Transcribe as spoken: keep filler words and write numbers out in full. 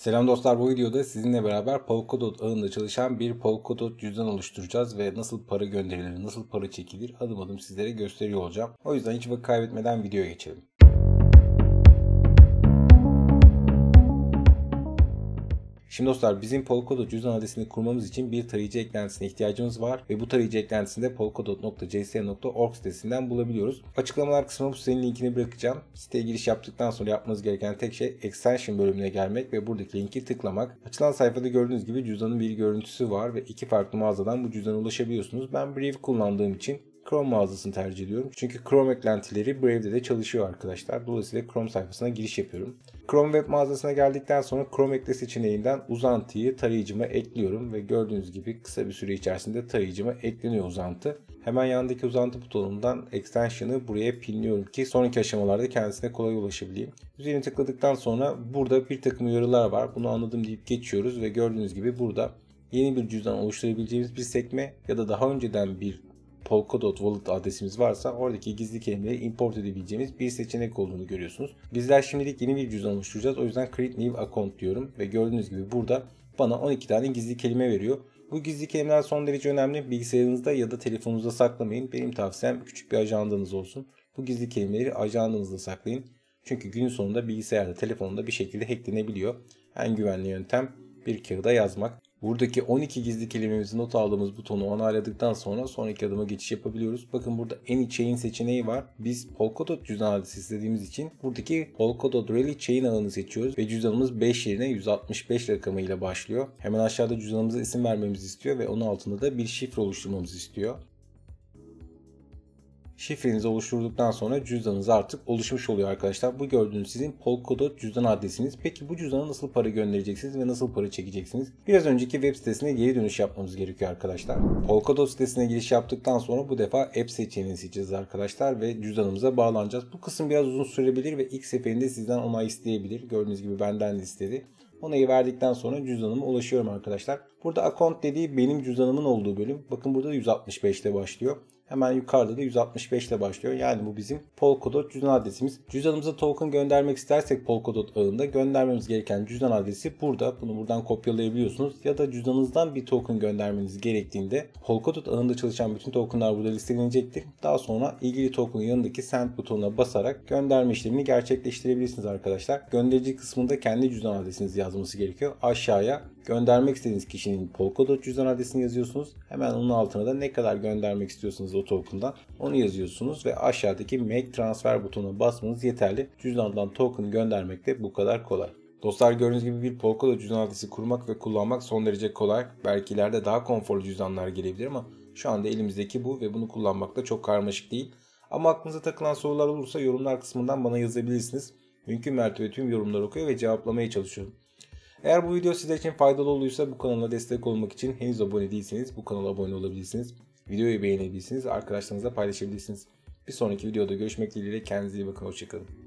Selam dostlar, bu videoda sizinle beraber Polkadot ağında çalışan bir Polkadot cüzdan oluşturacağız ve nasıl para gönderilir, nasıl para çekilir adım adım sizlere gösteriyor olacağım. O yüzden hiç vakit kaybetmeden videoya geçelim. Şimdi dostlar, bizim Polkadot cüzdan adresini kurmamız için bir tarayıcı eklentisine ihtiyacımız var ve bu tarayıcı eklentisini de polkadot nokta c s nokta org sitesinden bulabiliyoruz. Açıklamalar kısmına bu sitenin linkini bırakacağım. Siteye giriş yaptıktan sonra yapmanız gereken tek şey Extension bölümüne gelmek ve buradaki linki tıklamak. Açılan sayfada gördüğünüz gibi cüzdanın bir görüntüsü var ve iki farklı mağazadan bu cüzdana ulaşabiliyorsunuz. Ben Brave kullandığım için Chrome mağazasını tercih ediyorum. Çünkü Chrome eklentileri Brave'de de çalışıyor arkadaşlar. Dolayısıyla Chrome sayfasına giriş yapıyorum. Chrome web mağazasına geldikten sonra Chrome ekle seçeneğinden uzantıyı tarayıcıma ekliyorum ve gördüğünüz gibi kısa bir süre içerisinde tarayıcıma ekleniyor uzantı. Hemen yanındaki uzantı butonundan extension'ı buraya pinliyorum ki sonraki aşamalarda kendisine kolay ulaşabileyim. Üzerine tıkladıktan sonra burada bir takım uyarılar var. Bunu anladım deyip geçiyoruz ve gördüğünüz gibi burada yeni bir cüzdan oluşturabileceğimiz bir sekme ya da daha önceden bir Polkadot Wallet adresimiz varsa oradaki gizli kelimeleri import edebileceğimiz bir seçenek olduğunu görüyorsunuz. Bizler şimdilik yeni bir cüzdan oluşturacağız. O yüzden create new account diyorum ve gördüğünüz gibi burada bana on iki tane gizli kelime veriyor. Bu gizli kelimeler son derece önemli. Bilgisayarınızda ya da telefonunuzda saklamayın. Benim tavsiyem küçük bir ajandanız olsun. Bu gizli kelimeleri ajandanızda saklayın. Çünkü günün sonunda bilgisayarda, telefonda bir şekilde hacklenebiliyor. En güvenli yöntem bir kağıda yazmak. Buradaki on iki gizli kelimemizi not aldığımız butonu onayladıktan sonra sonraki adıma geçiş yapabiliyoruz. Bakın burada Any Chain seçeneği var. Biz Polkadot cüzdan adresi istediğimiz için buradaki Polkadot Rally Chain ağını seçiyoruz ve cüzdanımız beş yerine yüz altmış beş rakamıyla başlıyor. Hemen aşağıda cüzdanımıza isim vermemizi istiyor ve onun altında da bir şifre oluşturmamızı istiyor. Şifrenizi oluşturduktan sonra cüzdanınız artık oluşmuş oluyor arkadaşlar. Bu gördüğünüz sizin Polkadot cüzdan adresiniz. Peki bu cüzdana nasıl para göndereceksiniz ve nasıl para çekeceksiniz? Biraz önceki web sitesine geri dönüş yapmamız gerekiyor arkadaşlar. Polkadot sitesine giriş yaptıktan sonra bu defa app seçeneğini seçeceğiz arkadaşlar ve cüzdanımıza bağlanacağız. Bu kısım biraz uzun sürebilir ve ilk seferinde sizden onay isteyebilir. Gördüğünüz gibi benden de istedi. Onayı verdikten sonra cüzdanıma ulaşıyorum arkadaşlar. Burada account dediği benim cüzdanımın olduğu bölüm. Bakın burada da yüz altmış beş ile başlıyor. Hemen yukarıda da yüz altmış beş ile başlıyor. Yani bu bizim Polkadot cüzdan adresimiz. Cüzdanımıza token göndermek istersek Polkadot ağında göndermemiz gereken cüzdan adresi burada. Bunu buradan kopyalayabiliyorsunuz. Ya da cüzdanınızdan bir token göndermeniz gerektiğinde Polkadot ağında çalışan bütün tokenlar burada listelenecektir. Daha sonra ilgili token'ın yanındaki send butonuna basarak gönderme işlemini gerçekleştirebilirsiniz arkadaşlar. Gönderici kısmında kendi cüzdan adresinizi yazması gerekiyor. Aşağıya göndermek istediğiniz kişinin Polkadot cüzdan adresini yazıyorsunuz. Hemen onun altına da ne kadar göndermek istiyorsunuz o token'dan onu yazıyorsunuz ve aşağıdaki Make Transfer butonuna basmanız yeterli. Cüzdandan token göndermek de bu kadar kolay. Dostlar, gördüğünüz gibi bir Polkadot cüzdan adresi kurmak ve kullanmak son derece kolay. Belki ileride daha konforlu cüzdanlar gelebilir ama şu anda elimizdeki bu ve bunu kullanmak da çok karmaşık değil. Ama aklınıza takılan sorular olursa yorumlar kısmından bana yazabilirsiniz. Mümkün mertebe tüm yorumları okuyor ve cevaplamaya çalışıyorum. Eğer bu video sizler için faydalı olduysa bu kanala destek olmak için henüz abone değilseniz bu kanala abone olabilirsiniz. Videoyu beğenebilirsiniz, arkadaşlarınızla paylaşabilirsiniz. Bir sonraki videoda görüşmek dileğiyle, kendinize iyi bakın, hoşçakalın.